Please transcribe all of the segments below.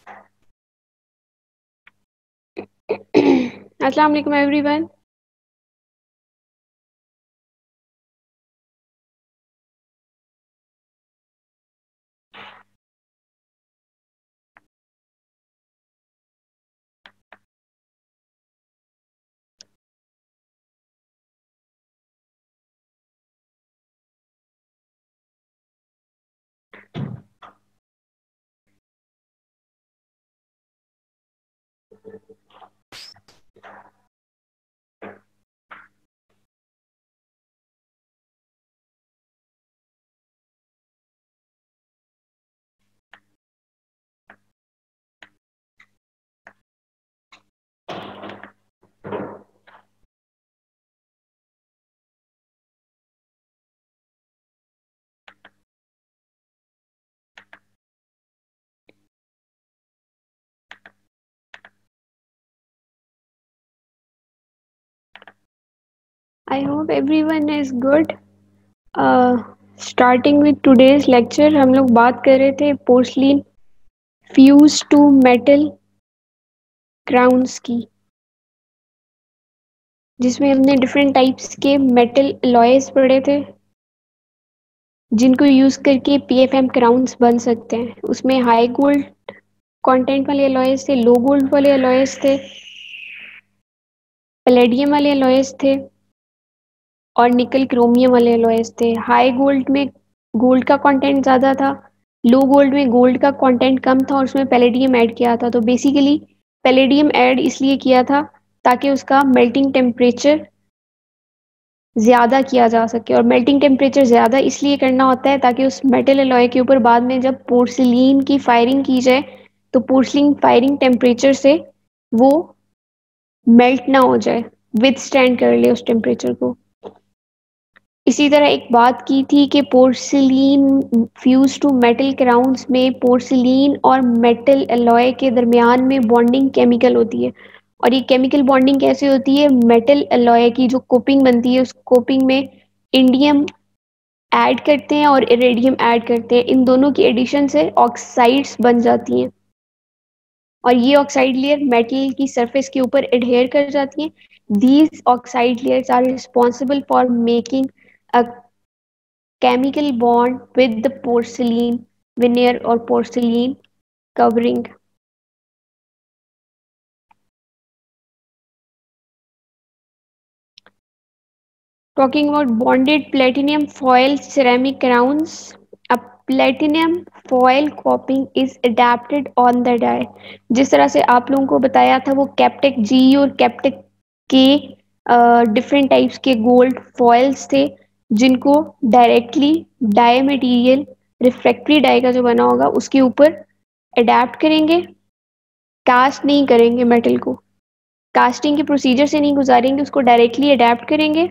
अस्सलाम वालेकुम everyone. I hope everyone is good. Starting with today's lecture, हम लोग बात कर रहे थे porcelain fuse to metal crowns की, जिसमें हमने डिफरेंट टाइप्स के मेटल अलॉयज पढ़े थे जिनको यूज करके पीएफएम क्राउन्स बन सकते हैं। उसमें हाई गोल्ड कंटेंट वाले अलॉयज थे, लो गोल्ड वाले अलॉयज थे, पैलेडियम वाले अलॉयज थे और निकल क्रोमियम वाले अलॉयज थे। हाई गोल्ड में गोल्ड का कंटेंट ज़्यादा था, लो गोल्ड में गोल्ड का कंटेंट कम था और उसमें पैलेडियम ऐड किया था। तो बेसिकली पैलेडियम ऐड इसलिए किया था ताकि उसका मेल्टिंग टेम्परेचर ज़्यादा किया जा सके, और मेल्टिंग टेम्परेचर ज़्यादा इसलिए करना होता है ताकि उस मेटल अलॉय के ऊपर बाद में जब पोर्सिलीन की फायरिंग की जाए तो पोर्सिलीन फायरिंग टेम्परेचर से वो मेल्ट ना हो जाए, विद स्टैंड कर ले उस टेम्परेचर को। इसी तरह एक बात की थी कि porcelain fuse to metal crowns में पोर्सिलीन और मेटल अलॉय के दरमियान में बॉन्डिंग केमिकल होती है। और ये केमिकल बॉन्डिंग कैसे होती है? मेटल अलॉय की जो कोपिंग बनती है उस कोपिंग में इंडियम ऐड करते हैं और इरेडियम ऐड करते हैं। इन दोनों की एडिशन से ऑक्साइड्स बन जाती हैं और ये ऑक्साइड लेयर मेटल की सरफेस के ऊपर एडहेयर कर जाती हैं। These oxide layers are responsible for making a chemical bond with the porcelain veneer or porcelain covering. Talking about bonded platinum foil ceramic crowns, a platinum foil coping is adapted on the die. जिस तरह से आप लोगों को बताया था वो कैप्टेक जी और कैप्टेक के डिफरेंट टाइप्स के गोल्ड फॉइल्स थे जिनको directly die material refractory die का जो बना होगा उसके ऊपर अडेप्ट करेंगे, कास्ट नहीं करेंगे मेटल को, कास्टिंग के प्रोसीजर से नहीं गुजारेंगे, उसको डायरेक्टली अडेप्ट करेंगे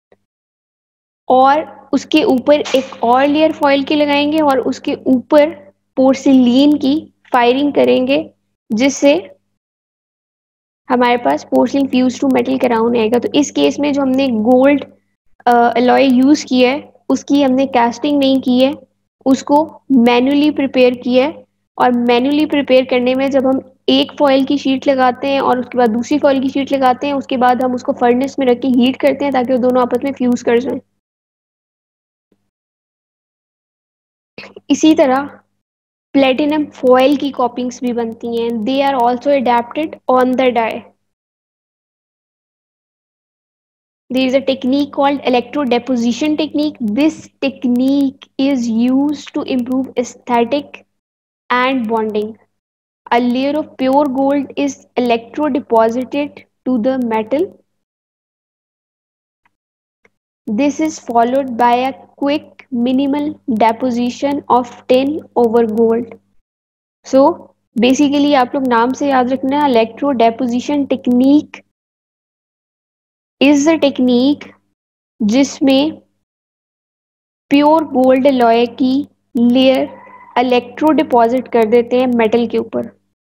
और उसके ऊपर एक और लेयर फॉइल की लगाएंगे और उसके ऊपर पोर्सिलीन की फायरिंग करेंगे जिससे हमारे पास porcelain fuse to metal crown आएगा। तो इस केस में जो हमने गोल्ड अलॉय यूज किया है उसकी हमने कास्टिंग नहीं की है, उसको मैन्युअली प्रिपेयर किया है। और मैन्युअली प्रिपेयर करने में जब हम एक फॉइल की शीट लगाते हैं और उसके बाद दूसरी फॉइल की शीट लगाते हैं, उसके बाद हम उसको फर्नेस में रख के हीट करते हैं ताकि वो दोनों आपस में फ्यूज कर जाएं। इसी तरह प्लेटिनम फॉइल की कॉपिंग्स भी बनती हैं, they are also adapted on the die. There is a technique called electrodeposition technique. This technique is used to improve aesthetic and bonding. A layer of pure gold is electrodeposited to the metal. This is followed by a quick minimal deposition of tin over gold. So basically आप लोग नाम से याद रखना, electrodeposition technique is the technique जिसमें pure gold alloy की layer electrodeposit कर देते हैं मेटल के ऊपर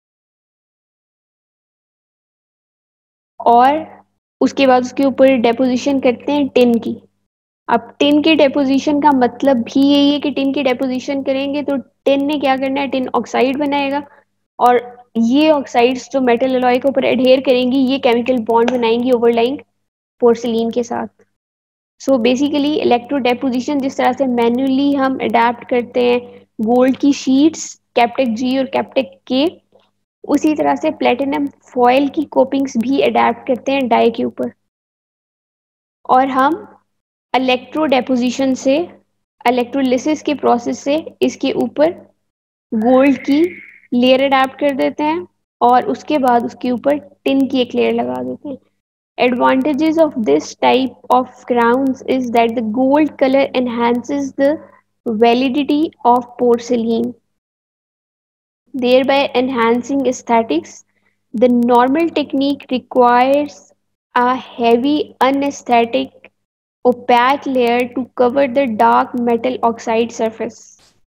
और उसके बाद उसके ऊपर डेपोजिशन करते हैं टिन की। अब टिन के डेपोजिशन का मतलब भी यही है कि टिन की डेपोजिशन करेंगे तो टिन ने क्या करना है, टिन ऑक्साइड बनाएगा और ये ऑक्साइड्स जो मेटल अलॉय के ऊपर एडहेयर करेंगी, ये केमिकल बॉन्ड बनाएंगी ओवरलाइंग पोर्सिलीन के साथ। सो बेसिकली इलेक्ट्रो डेपोजिशन जिस तरह से मैन्युअली हम अडेप्ट करते हैं गोल्ड की शीट्स कैप्टेक जी और कैप्टेक के, उसी तरह से प्लेटिनम फॉयल की कोपिंग्स भी अडेप्ट करते हैं डाई के ऊपर। और हम इलेक्ट्रो डेपोजिशन से, इलेक्ट्रोलिसिस के प्रोसेस से इसके ऊपर गोल्ड की लेयर अडेप्ट कर देते हैं और उसके बाद उसके ऊपर टिन की एक लेयर लगा देते हैं। Advantages of this type of crowns is that the gold color enhances the validity of porcelain, thereby enhancing aesthetics. The normal technique requires a heavy, unaesthetic, opaque layer to cover the dark metal oxide surface.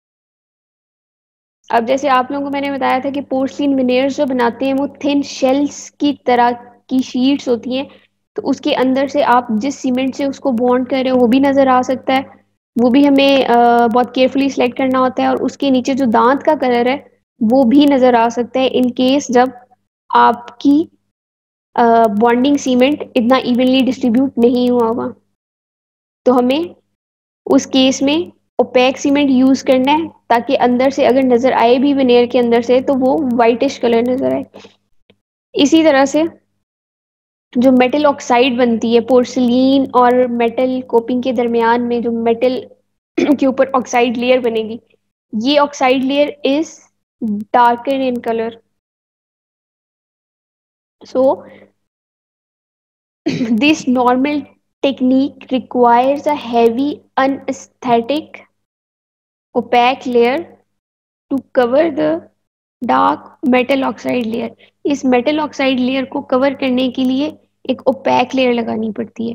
अब जैसे आप लोगों को मैंने बताया था कि porcelain विनेयर्स जो बनाते हैं वो थिन शेल्स की तरह की शीट्स होती हैं, तो उसके अंदर से आप जिस सीमेंट से उसको बॉन्ड कर रहे हो वो भी नज़र आ सकता है। वो भी हमें बहुत केयरफुली सिलेक्ट करना होता है, और उसके नीचे जो दांत का कलर है वो भी नज़र आ सकता है इन केस जब आपकी बॉन्डिंग सीमेंट इतना इवनली डिस्ट्रीब्यूट नहीं हुआ होगा, तो हमें उस केस में ओपेक सीमेंट यूज करना है ताकि अंदर से अगर नजर आए भी विनेयर के अंदर से तो वो वाइटिश कलर नजर आए। इसी तरह से जो मेटल ऑक्साइड बनती है पोर्सिलीन और मेटल कोपिंग के दरमियान में, जो मेटल के ऊपर ऑक्साइड लेयर बनेगी, ये oxide layer is darker in colour. So this normal technique requires a heavy unesthetic opaque layer to cover the dark metal oxide layer. इस मेटल ऑक्साइड लेयर को कवर करने के लिए एक ओपैक लेयर लगानी पड़ती है।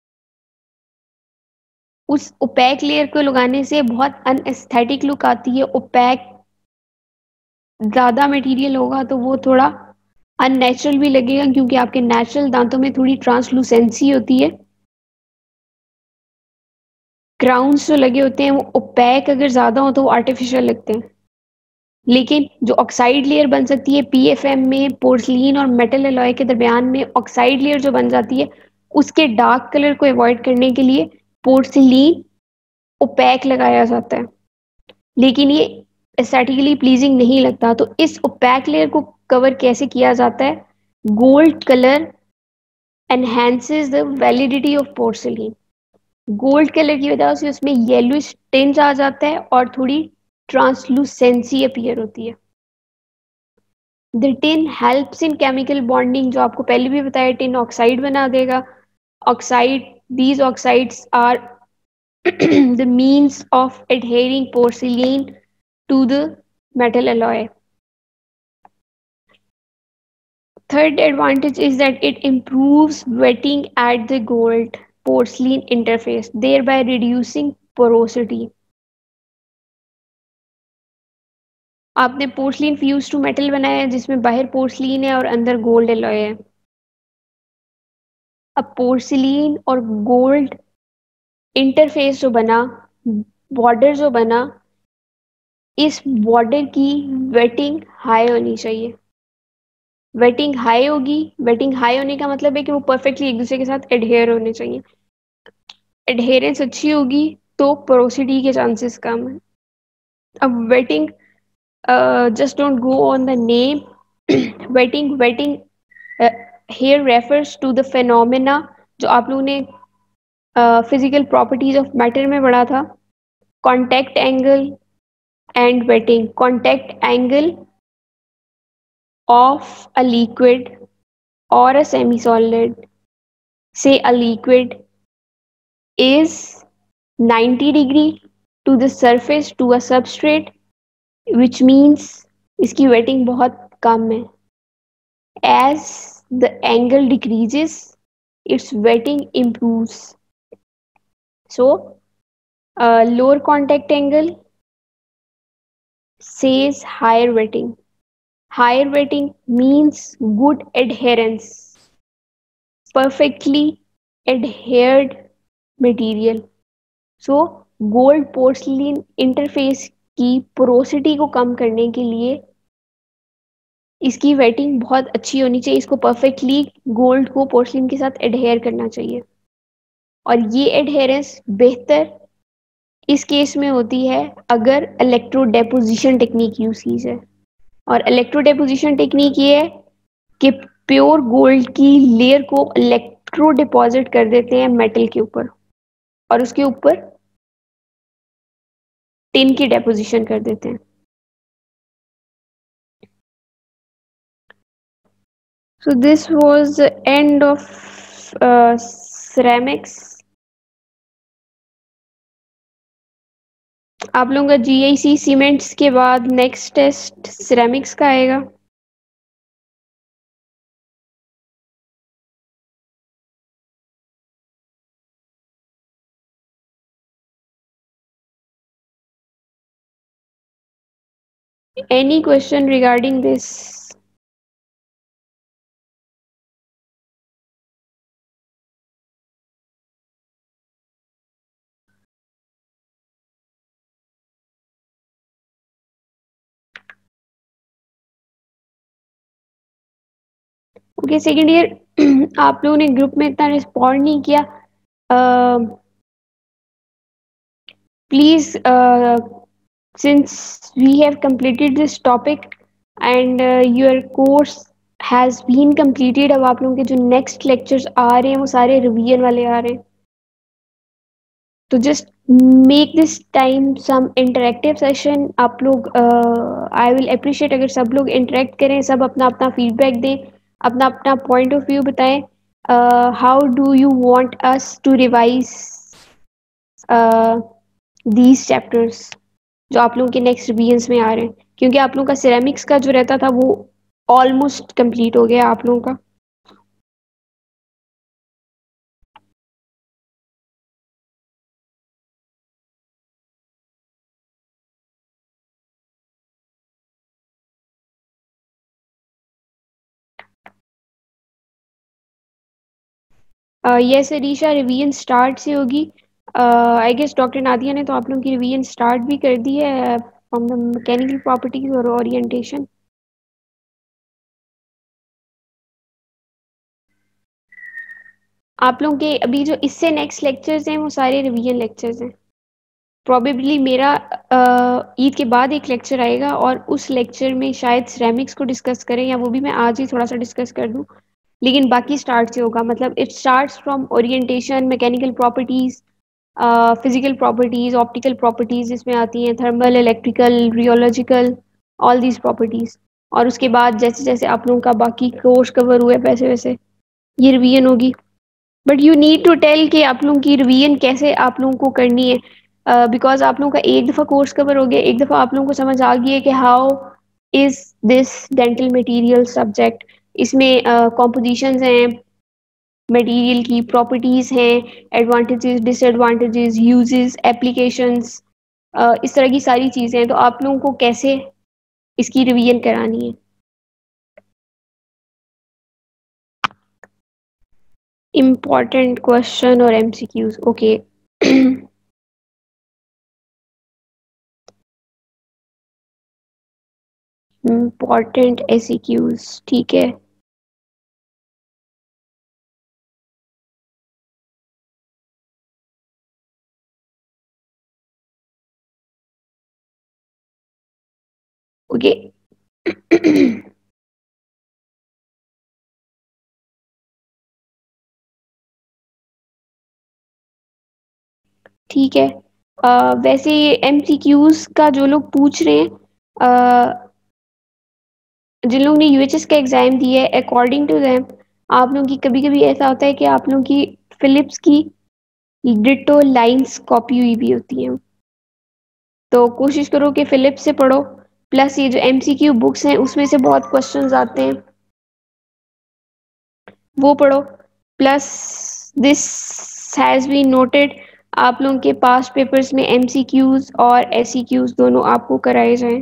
उस ओपैक लेयर को लगाने से बहुत अनएस्थेटिक लुक आती है। ओपैक ज्यादा मटेरियल होगा तो वो थोड़ा अननेचुरल भी लगेगा, क्योंकि आपके नेचुरल दांतों में थोड़ी ट्रांसलूसेंसी होती है। क्राउन्स जो लगे होते हैं वो ओपैक अगर ज्यादा हो तो वो आर्टिफिशियल लगते हैं। लेकिन जो ऑक्साइड लेयर बन सकती है पीएफएम में, पोर्सलिन और मेटल अलॉय के दरमियान में ऑक्साइड लेयर जो बन जाती है, उसके डार्क कलर को अवॉइड करने के लिए पोर्सिलीन ओपैक लगाया जाता है। लेकिन ये एस्थेटिकली प्लीजिंग नहीं लगता, तो इस ओपैक लेयर को कवर कैसे किया जाता है? Gold colour enhances the validity of porcelain. Gold colour की वजह से उसमें येलोइश टिंज आ जाता है और थोड़ी ट्रांसलूसेंसी अपीयर होती है। The tin helps in chemical bonding, जो आपको पहले भी बताया, टिन ऑक्साइड बना देगा। Oxide, these oxides are the means of adhering porcelain to the metal alloy. Third advantage is that it improves wetting at the gold porcelain interface, thereby reducing porosity. आपने porcelain fuse to metal बनाया है जिसमें बाहर porcelain है और अंदर gold alloy है। अब पोर्सिलीन और गोल्ड इंटरफेस जो बना, बॉर्डर जो बना, इस बॉर्डर की वेटिंग हाई होनी चाहिए। वेटिंग हाई होगी, वेटिंग हाई होने का मतलब है कि वो परफेक्टली एक दूसरे के साथ एडहेयर होने चाहिए। एडहेरेंस अच्छी होगी तो पोरोसिटी के चांसेस कम है। अब wetting, just don't go on the name. Wetting here refers to the phenomena जो आप लोगों ने फिजिकल प्रॉपर्टीज ऑफ मैटर में पढ़ा था, contact angle and wetting. Contact angle of a liquid or a semi-solid, say a liquid, is 90 degree to the surface to a substrate, which means इसकी wetting बहुत कम है। As the angle decreases, its wetting improves. So lower contact angle says higher wetting. Higher wetting means good adherence, perfectly adhered material. So gold porcelain interface की porosity को कम करने के लिए इसकी वेटिंग बहुत अच्छी होनी चाहिए, इसको परफेक्टली गोल्ड को पोर्सलिन के साथ एडहेयर करना चाहिए। और ये एडहेरेंस बेहतर इस केस में होती है अगर इलेक्ट्रो डेपोजिशन टेक्निक यूज की जाए। और इलेक्ट्रो डेपोजिशन टेक्निक ये है कि प्योर गोल्ड की लेयर को इलेक्ट्रो डिपॉजिट कर देते हैं मेटल के ऊपर, और उसके ऊपर टिन की डेपोजिशन कर देते हैं। So this was the end of ceramics. आप लोगों का जीआईसी सीमेंट्स के बाद नेक्स्ट टेस्ट सिरेमिक्स का आएगा। Any question regarding this? Okay second year आप लोगों ने ग्रुप में इतना रिस्पॉन्ड नहीं किया। Please since we have completed this topic and your course has been completed, अब आप लोगों के जो नेक्स्ट लेक्चर्स आ रहे हैं वो सारे रिवीजन वाले आ रहे हैं। तो just make this time some interactive session. आप लोग आई विल अप्रिशिएट अगर सब लोग इंटरेक्ट करें, सब अपना अपना फीडबैक दें, अपना अपना पॉइंट ऑफ व्यू बताएं। How do you want us to revise these chapters जो आप लोगों के नेक्स्ट रिवीजन्स में आ रहे हैं, क्योंकि आप लोगों का सिरेमिक्स का जो रहता था वो ऑलमोस्ट कंप्लीट हो गया आप लोगों का। यस अरीशा, रिवीजन स्टार्ट से होगी। आई गेस डॉक्टर नादिया ने तो आप लोगों की रिवीजन स्टार्ट भी कर दी है फ्रॉम द मैकेनिकल प्रॉपर्टीज और ओरिएंटेशन। आप लोगों के अभी जो इससे नेक्स्ट लेक्चर्स हैं वो सारे रिवीजन लेक्चर्स हैं। प्रोबेबली मेरा ईद के बाद एक लेक्चर आएगा और उस लेक्चर में शायद सिरेमिक्स को डिस्कस करें, या वो भी मैं आज ही थोड़ा सा डिस्कस कर दूं। लेकिन बाकी स्टार्ट से होगा, मतलब it starts from orientation, mechanical properties, physical properties, optical properties इसमें आती हैं, thermal, electrical, rheological, all these properties. और उसके बाद जैसे जैसे आप लोगों का बाकी कोर्स कवर हुए वैसे वैसे ये रिवीजन होगी। But you need to tell कि आप लोगों की रिवीजन कैसे आप लोगों को करनी है, बिकॉज आप लोगों का एक दफ़ा कोर्स कवर हो गया, एक दफ़ा आप लोगों को समझ आ गई है कि how is this dental material subject. इसमें कॉम्पोजिशंस हैं, मटेरियल की प्रॉपर्टीज हैं, एडवांटेजेस, डिसएडवांटेजेस, यूजेस, एप्लीकेशंस, इस तरह की सारी चीज़ें हैं। तो आप लोगों को कैसे इसकी रिवीजन करानी है। इम्पॉर्टेंट क्वेश्चन और एमसीक्यूज, ओके। इम्पॉर्टेंट एमसीक्यूज, ठीक है। ओके ठीक है। वैसे ये एमसीक्यूज का जो लोग पूछ रहे हैं, जिन लोगों ने यूएचएस का एग्जाम दिया है, अकॉर्डिंग टू देम आप लोगों की कभी कभी ऐसा होता है कि आप लोगों की फिलिप्स की डिटो लाइंस कॉपी हुई भी होती हैं। तो कोशिश करो कि फिलिप्स से पढ़ो, प्लस ये जो एमसीक्यू बुक्स हैं उसमें से बहुत क्वेश्चंस आते हैं वो पढ़ो। Plus this has been noted, आप लोगों के पास पेपर्स में एमसीक्यूज और एससीक्यूज दोनों आपको कराए जाएं।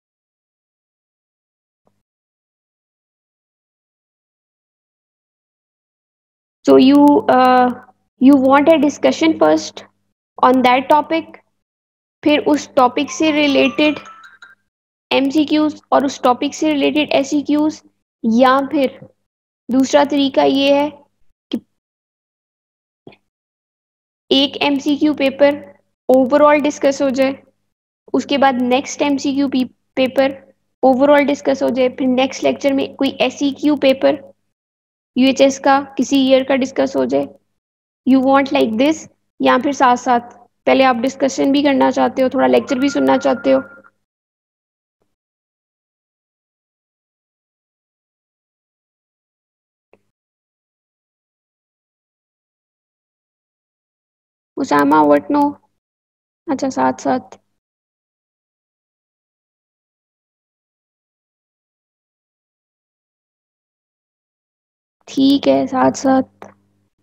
So you want a discussion first on that topic, फिर उस टॉपिक से रिलेटेड एमसीक्यूज और उस टॉपिक से रिलेटेड एससीक्यूज, या फिर दूसरा तरीका ये है कि एक एमसीक्यू पेपर ओवरऑल डिस्कस हो जाए, उसके बाद next MCQ paper overall discuss हो जाए, फिर नेक्स्ट लेक्चर में कोई एसईक्यू पेपर यूएचएस का किसी ईयर का डिस्कस हो जाए। यू वांट लाइक दिस, या फिर साथ साथ पहले आप डिस्कशन भी करना चाहते हो, थोड़ा लेक्चर भी सुनना चाहते हो? Usama what no? अच्छा, साथ साथ। ठीक है, साथ साथ।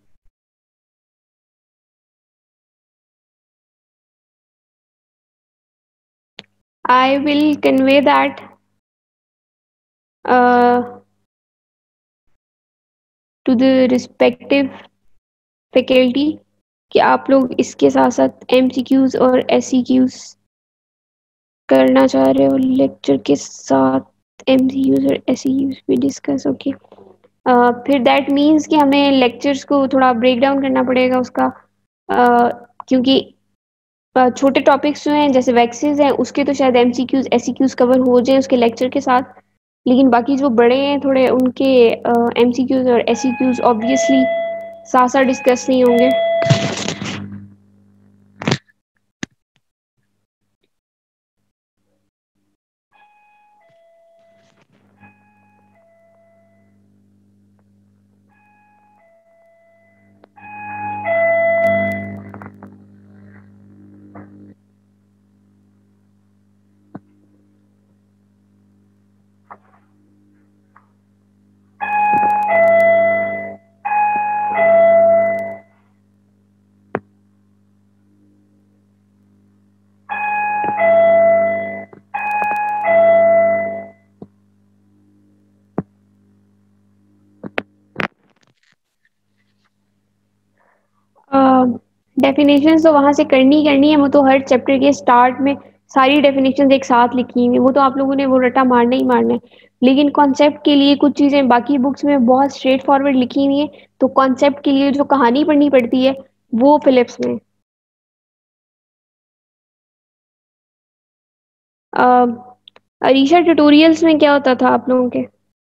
I will convey that to the respective faculty कि आप लोग इसके साथ साथ एमसीक्यूज और एससीक्यूज करना चाह रहे हो, लेक्चर के साथ एमसीक्यूज और एससीक्यूज भी डिस्कस। ओके, फिर दैट मीन्स कि हमें लेक्चर्स को थोड़ा ब्रेक डाउन करना पड़ेगा उसका, क्योंकि छोटे टॉपिक्स जो हैं जैसे वैक्सीज हैं उसके तो शायद एमसीक्यूज एससीक्यूज कवर हो जाए उसके लेक्चर के साथ, लेकिन बाकी जो बड़े हैं थोड़े उनके एमसीक्यूज और एससीक्यूज ऑब्वियसली साथ साथ डिस्कस नहीं होंगे। डेफिनेशन तो वहां से करनी है, वो तो हर चैप्टर के स्टार्ट में सारी डेफिनेशन एक साथ लिखी हुई, वो तो आप लोगों ने वो रटा मारना ही मारना है। लेकिन कॉन्सेप्ट के लिए कुछ चीजें बाकी बुक्स में बहुत स्ट्रेट फॉरवर्ड लिखी हुई है, तो कॉन्सेप्ट के लिए जो कहानी पढ़नी पड़ती है वो फिलिप्स में। अरीशा, ट्यूटोरियल्स में क्या होता था आप लोगों के?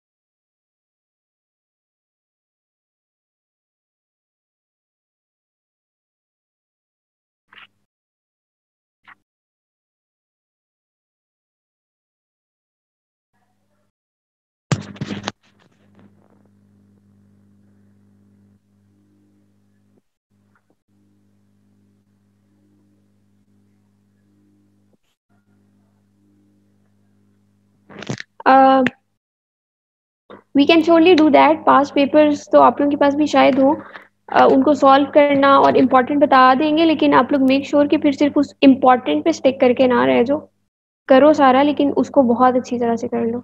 We can surely do that, past papers तो आप लोगों के पास भी शायद हो, उनको सॉल्व करना और इम्पोर्टेंट बता देंगे, लेकिन आप लोग मेक श्योर कि फिर सिर्फ उस इम्पोर्टेंट पे स्टिक करके ना रह जाओ। करो सारा, लेकिन उसको बहुत अच्छी तरह से कर लो।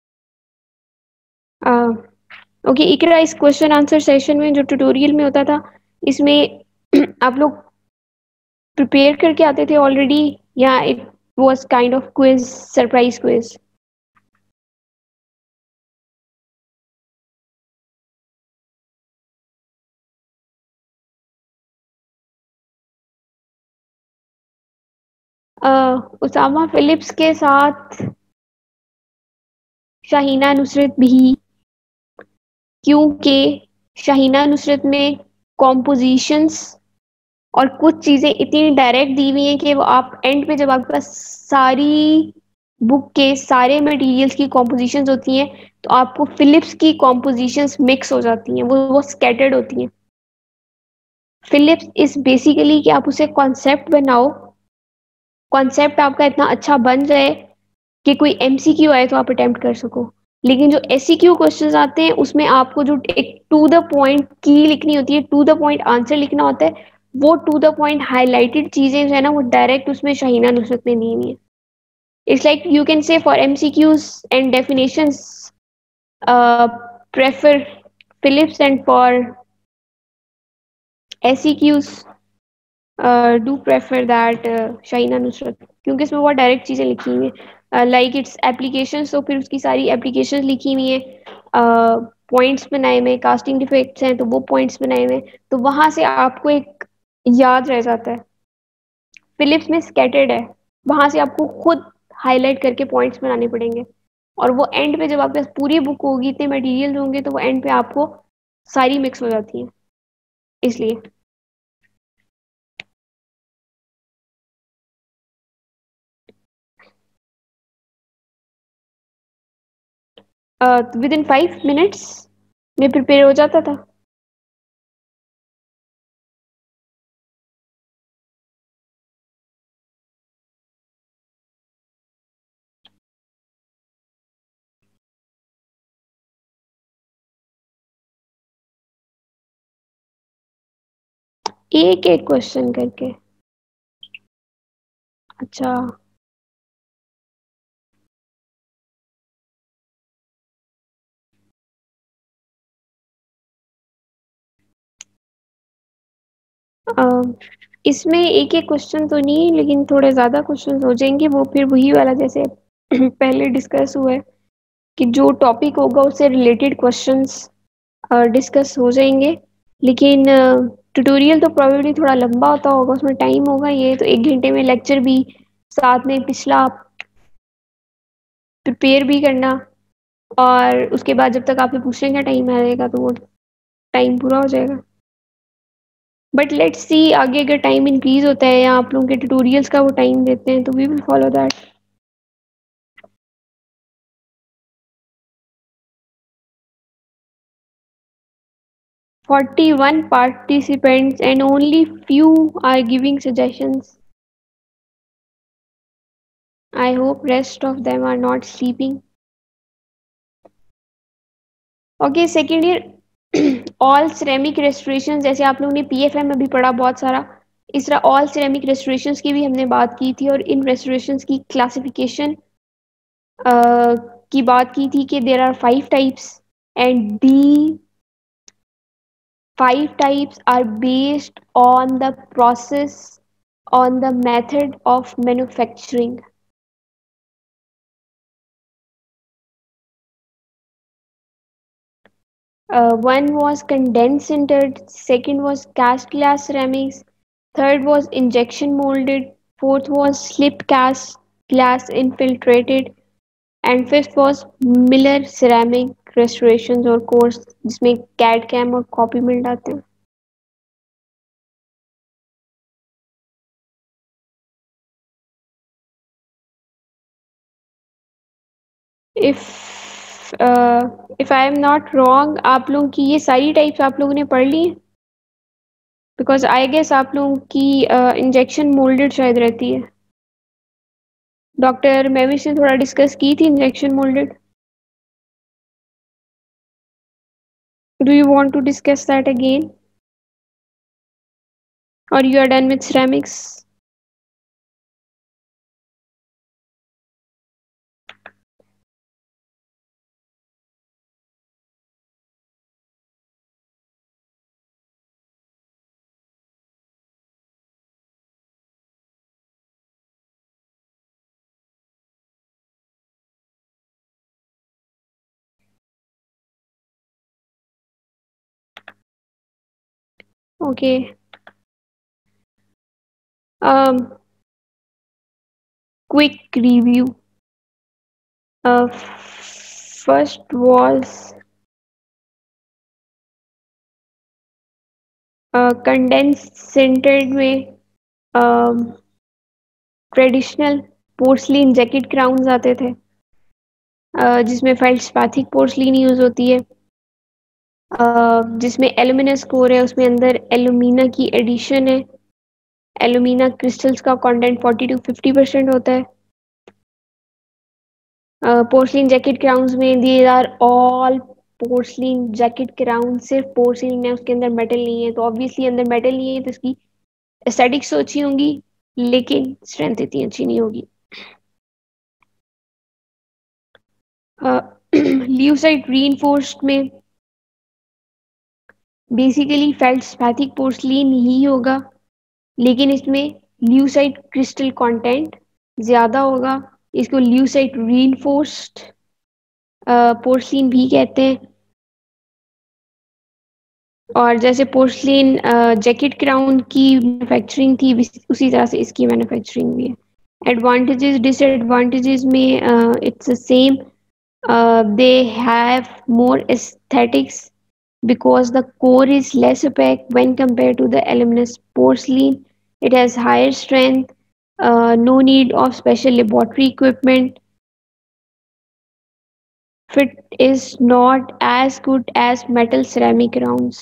ओके इकरा, इस क्वेश्चन आंसर सेशन में जो ट्यूटोरियल में होता था, इसमें आप लोग प्रिपेयर करके आते थे ऑलरेडी, या it was kind of quiz, surprise quiz? Usama Phillips के साथ शाहीना नुसरत भी, क्योंकि शाहीना नुसरत में कॉम्पोजिशंस और कुछ चीजें इतनी डायरेक्ट दी हुई हैं कि वो आप एंड पे जब आपके पास सारी बुक के सारे मटेरियल्स की कॉम्पोजिशंस होती हैं, तो आपको फिलिप्स की कॉम्पोजिशंस मिक्स हो जाती हैं, वो स्कैटर्ड होती हैं। फिलिप्स इज बेसिकली कि आप उसे कॉन्सेप्ट बनाओ, कॉन्सेप्ट आपका इतना अच्छा बन जाए कि कोई एमसीक्यू आए तो आप अटेम्प्ट कर सको। लेकिन जो एससीक्यू क्वेश्चंस आते हैं उसमें आपको जो एक टू द पॉइंट की लिखनी होती है, टू द पॉइंट आंसर लिखना होता है, वो टू द पॉइंट हाईलाइटेड चीजें जो है ना वो डायरेक्ट उसमें शाहीना नुसरत ने दी हुई है। It's like you can say for MCQs and definitions prefer Phillips, and for SCQs do prefer that Shaheena Nusrat, क्योंकि इसमें बहुत डायरेक्ट चीजें लिखी हुई हैं। लाइक इट्स एप्लीकेशन, तो फिर उसकी सारी एप्लीकेशन लिखी हुई है, पॉइंट्स बनाए हुए, कास्टिंग डिफेक्ट्स हैं तो वो पॉइंट्स बनाए हुए, तो वहां से आपको एक याद रह जाता है। फिलिप्स में स्कैटर्ड है, वहां से आपको खुद हाईलाइट करके पॉइंट्स बनाने पड़ेंगे, और वो एंड पे जब आपके पास पूरी बुक होगी, इतने मटेरियल होंगे, तो वो एंड पे आपको सारी मिक्स हो जाती है, इसलिए। विद इन 5 मिनट्स में प्रिपेयर हो जाता था। एक एक क्वेश्चन करके? अच्छा। अ, इसमें एक एक क्वेश्चन तो नहीं, लेकिन थोड़े ज्यादा क्वेश्चन हो जाएंगे, वो फिर वही वाला जैसे पहले डिस्कस हुआ है, कि जो टॉपिक होगा उससे रिलेटेड क्वेश्चंस डिस्कस हो जाएंगे। लेकिन ट्यूटोरियल तो प्रोबेबली थोड़ा लंबा होता होगा, उसमें टाइम होगा, ये तो 1 घंटे में लेक्चर भी, साथ में पिछला प्रिपेयर भी करना, और उसके बाद जब तक आपसे पूछने का टाइम आएगा तो वो टाइम पूरा हो जाएगा। बट लेट्स सी, आगे अगर टाइम इंक्रीज होता है या आप लोगों के ट्यूटोरियल्स का वो टाइम देते हैं, तो we will follow that. 41 participants and only few are giving suggestions. I hope rest of them are not sleeping. Okay, second year all ceramic restoration, जैसे आप लोगों ने पीएफएम में भी पढ़ा बहुत सारा, इस तरह ऑल सिरेमिक रेस्टोरेशन की भी हमने बात की थी, और इन रेस्टोरेशन की क्लासिफिकेशन की बात की थी कि there are 5 types, and the 5 types are based on the process, on the method of manufacturing. One was condensed sintered, second was cast glass ceramics, third was injection molded, fourth was slip cast glass infiltrated, and fifth was Miller ceramic restorations और course जिसमें CAD CAM और copy mill जाते हैं। If I am not wrong, आप लोगों की ये सारी टाइप्स आप लोगों ने पढ़ ली, बिकॉज आई गेस आप लोगों की इंजेक्शन मोल्डेड शायद रहती है। डॉक्टर मेविस ने थोड़ा डिस्कस की थी injection moulded. Do you want to discuss that again, और you are done with ceramics? Okay, quick review. First was condensed sintered में ट्रेडिशनल पोर्सलिन जैकेट क्राउन्स आते थे, जिसमें फेल्ड्स्पाथिक पोर्सलिन यूज होती है, जिसमें एल्यूमिनस कोर है, उसमें अंदर एल्यूमिना की एडिशन है, एल्यूमिना क्रिस्टल्स का कंटेंट 40 to 50% होता है। पोर्सलिन जैकेट क्राउन्स में these are all porcelain jacket crown, सिर्फ पोर्सलिन है, उसके अंदर मेटल नहीं है, तो ऑब्वियसली अंदर मेटल नहीं है तो इसकी एस्थेटिक्स तो अच्छी होंगी, लेकिन स्ट्रेंथ इतनी अच्छी नहीं होगी। ल्यूसाइट रीइंफोर्स्ड में बेसिकली फेल्ड्स्पाथिक पोर्सलिन ही होगा, लेकिन इसमें ल्यूसाइट क्रिस्टल कंटेंट ज्यादा होगा, इसको ल्यूसाइट रीइंफोर्स्ड पोर्सलिन भी कहते हैं। और जैसे पोर्सलिन जैकेट क्राउन की मैन्युफैक्चरिंग थी, उसी तरह से इसकी मैन्युफैक्चरिंग भी है। एडवांटेजेस डिसएडवांटेजेस में it's the same. They have more aesthetics because the core is less opaque when compared to the aluminous porcelain. It has higher strength, no need of special laboratory equipment. Fit is not as good as metal ceramic rounds.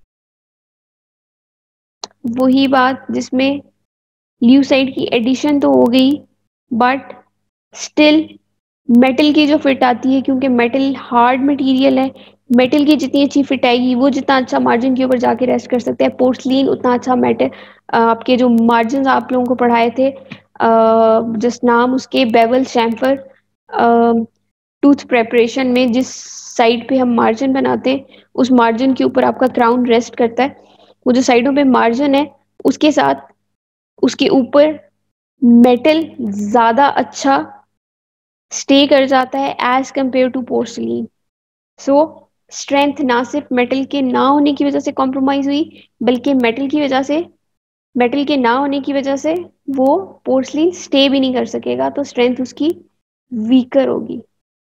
वही बात जिसमें ल्यूसाइड की addition तो हो गई, but still metal की जो fit आती है, क्योंकि मेटल हार्ड मटेरियल है, मेटल की जितनी अच्छी फिट आएगी वो जितना अच्छा मार्जिन के ऊपर जाके रेस्ट कर सकते हैं। पोर्सलिन उतना अच्छा मेटल, आपके जो मार्जिन आप लोगों को पढ़ाए थे, जिस नाम उसके बेवल शैम्फर, टूथ प्रेपरेशन में जिस साइड पे हम मार्जिन बनाते हैं, उस मार्जिन के ऊपर आपका क्राउन रेस्ट करता है। वो जो साइडों पे मार्जिन है, उसके साथ उसके ऊपर मेटल ज्यादा अच्छा स्टे कर जाता है as compared to porcelain. So strength ना सिर्फ मेटल के ना होने की वजह से कॉम्प्रोमाइज हुई, बल्कि मेटल के ना होने की वजह से वो पोर्सलिन स्टे भी नहीं कर सकेगा, तो स्ट्रेंथ उसकी वीकर होगी।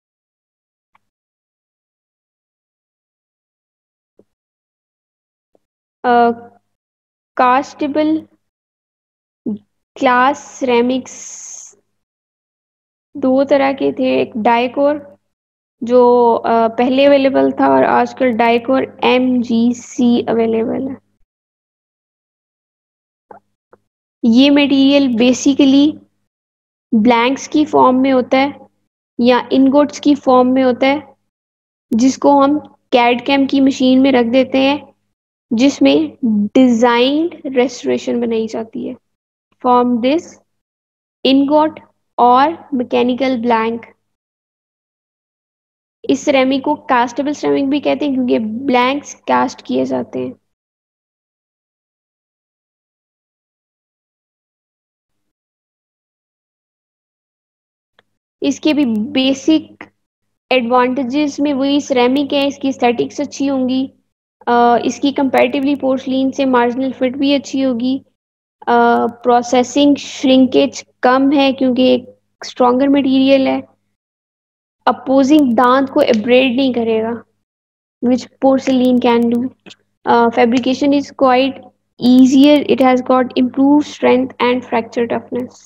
कास्टेबल ग्लास सिरेमिक्स दो तरह के थे। एक डाइकोर जो पहले अवेलेबल था, और आजकल डाइकोर MgC अवेलेबल है। ये मटेरियल बेसिकली ब्लैंक्स की फॉर्म में होता है या इनगोट्स की फॉर्म में होता है, जिसको हम कैड कैम की मशीन में रख देते हैं, जिसमें डिजाइंड रेस्टोरेशन बनाई जाती है। फॉर्म दिस इनगोट और मैकेनिकल ब्लैंक। इस सिरेमिक को कास्टेबल सिरेमिक भी कहते हैं, क्योंकि ब्लैंक्स कास्ट किए जाते हैं। इसके भी बेसिक एडवांटेजेस में वही सिरेमिक है, इसकी एस्थेटिक्स अच्छी होंगी, इसकी कंपैरेटिवली पोर्सलिन से मार्जिनल फिट भी अच्छी होगी, प्रोसेसिंग श्रिंकेज कम है क्योंकि एक स्ट्रॉन्गर मटेरियल है, अपोजिंग दांत को एब्रेड नहीं करेगा, which porcelain can do, fabrication is quite easier, it has got improved strength and fracture toughness.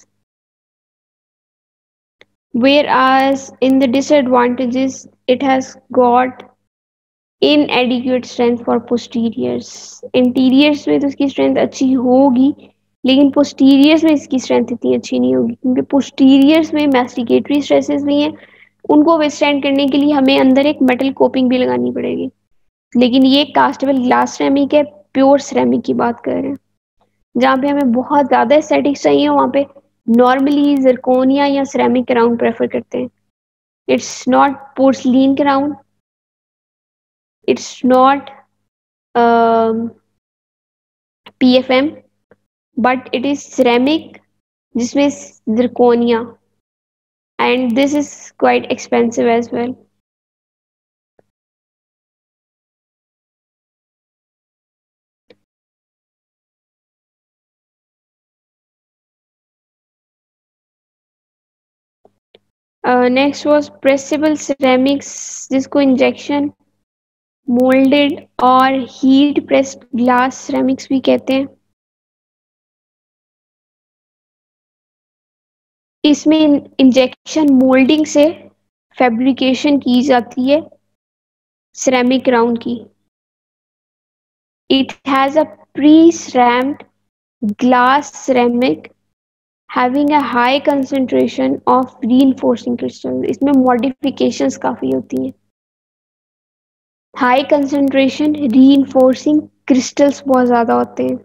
Whereas in the disadvantages, it has got inadequate strength for posteriors. Interiors में तो इसकी strength अच्छी होगी, लेकिन posteriors में इसकी स्ट्रेंथ इतनी अच्छी नहीं होगी, क्योंकि posteriors में masticatory stresses भी हैं, उनको withstand करने के लिए हमें अंदर एक metal coping भी लगानी पड़ेगी। लेकिन ये कास्टेबल ग्लास सिरेमिक है, प्योर सिरेमिक की बात कर रहे हैं। जहाँ पे हमें बहुत ज्यादा एस्थेटिक्स चाहिए, वहाँ पे नॉर्मली जिरकोनिया या सिरेमिक क्राउन प्रेफर करते हैं। It's not porcelain crown, it's not PFM, but it is ceramic जिसमें zirconia, and this is quite expensive as well. Next was pressable ceramics, जिसको इंजेक्शन मोल्डेड और heat pressed glass ceramics भी कहते हैं। इसमें injection moulding से fabrication की जाती है सिरेमिक राउंड की। It has a pre-stamped glass ceramic having a high concentration of reinforcing crystals। इसमें modifications काफी होती हैं। हाई कंसेंट्रेशन reinforcing crystals बहुत ज्यादा होते हैं।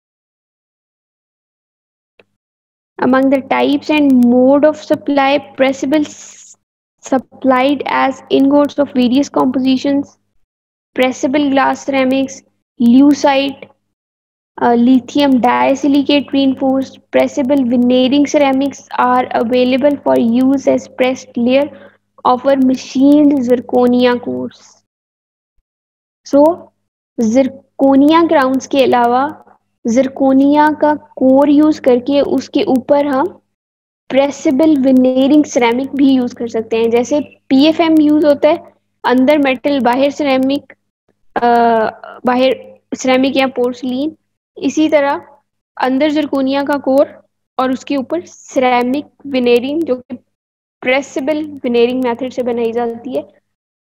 Among the types and mode of supply, pressable supplied as ingots of various compositions, pressable glass ceramics, lucite, Lithium disilicate reinforced pressable veneering ceramics are available for use as pressed layer over machined zirconia cores. So, zirconia grounds के अलावा zirconia का core use करके उसके ऊपर हम प्रेसेबल विनेरिंग ceramic भी use कर सकते हैं। जैसे पीएफएम यूज होता है, अंदर मेटल बाहर सिरेमिक, बाहर सिरेमिक या पोर्सलीन, इसी तरह अंदर जिरकोनिया का कोर और उसके ऊपर सिरेमिक विनेरिंग जो कि प्रेसेबल विनेरिंग मेथड से बनाई जाती है,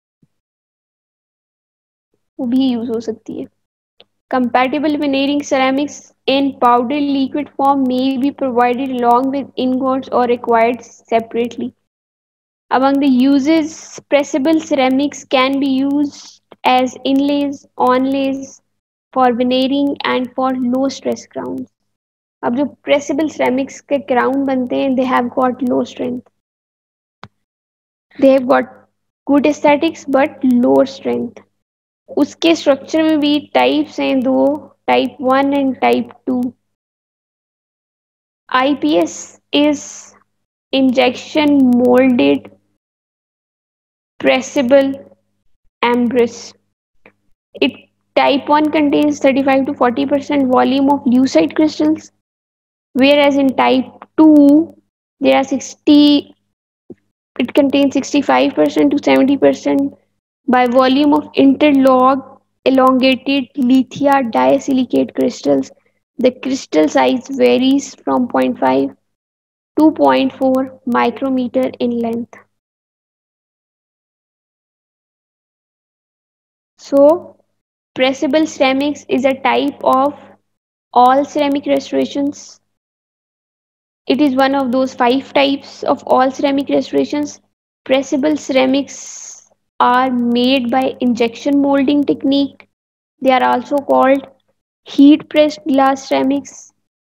वो भी यूज हो सकती है। Compatible veneering ceramics in powdered liquid form may be provided along with ingots or acquired separately. Among the uses, pressable ceramics can be used as inlays, onlays for veneering and for low stress grounds. अब जो pressable ceramics के ground बनते हैं, they have got low strength. They have got good aesthetics but lower strength. उसके structure में भी types हैं दो, type 1 and type 2। IPS is injection molded pressable ambrose. It type 1 contains 35 to 40% volume of lucite crystals, whereas in type 2 there are 60, it contains 65% to 70% by volume of interlocked elongated lithia disilicate crystals. The crystal size varies from 0.5 to 2.4 micrometer in length. So, pressable ceramics is a type of all ceramic restorations. It is one of those 5 types of all ceramic restorations. Pressable ceramics are made by injection molding technique. They are also called heat pressed glass ceramics.